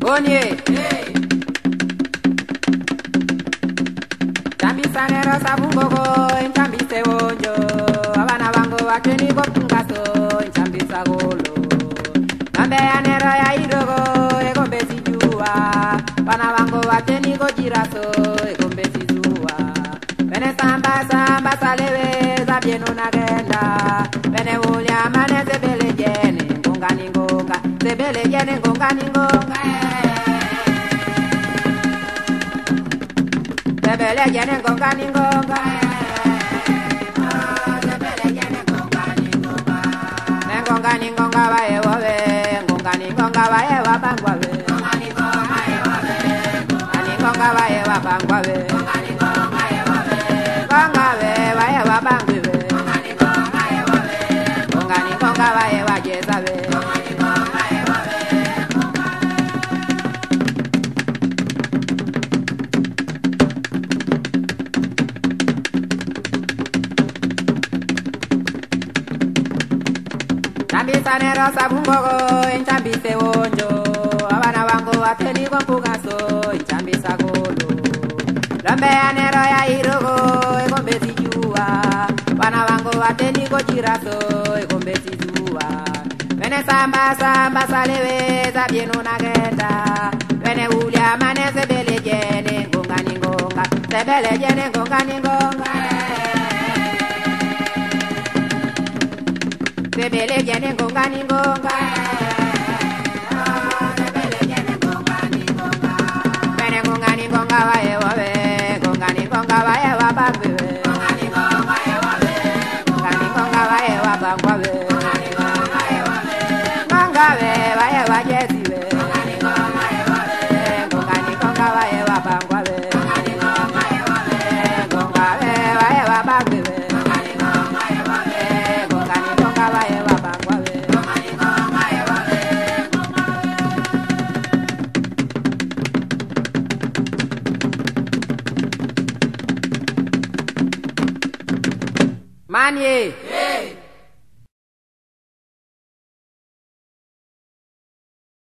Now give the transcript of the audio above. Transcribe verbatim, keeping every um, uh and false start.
Onye Chambisanero sabungogo Chambise wonjo Abana bango wakeni gopungaso Chambisagolo Nambe anero ya idogo Egombe sijua Bana bango wakeni gojiraso Egombe sijua Bene samba samba salewe Zabienu nagenda Bene ulia mane sebele jene Ngonga ningonga Sebele jene ngonga ningonga Sebele jene ngonga ningonga Sebele jene ngonga ningonga Ngonga ningonga wae wawe Ngonga ningonga wae wabangwa we Ngonga ningonga wae wawe Ngonga ningonga wae wabangwa we Ngonga ningonga wae wawe Ngonga we wae wabangwe we Ngonga ningonga wae wawe Ngonga ningonga wae wajeza we Ngonga ningonga wae wawe Chambisanero sabungogo Chambise wonjo Abana bango wateni gompugaso Chambisagolo Lambe anero ya irogo Egombe sijua Bana bango wateni gojiraso Egombe sijua Bene samba samba salewe Zabienu nagenda Bene ulia mane sebele jene Ngonga ningonga Sebele jene ngonga ningonga Sebele jene ngonga ningonga Sebele jene ngonga ningonga Bene ngonga ningonga wae wawe Ngonga ningonga wae wabangwe we Ngonga ningonga wae wawe Ngonga ningonga wae wabangwa we Ngonga ningonga wae wawe Ngonga we wae wajezi we Ngonga ningonga wae wawe Ngonga ningonga wae wabangwa we Ngonga ningonga wae wawe Ngonga we wae wabangwe we Ngonga ningonga wae wawe Ngonga ningonga wae wabangwa we Ngonga ningonga wae wawe Manye, hey.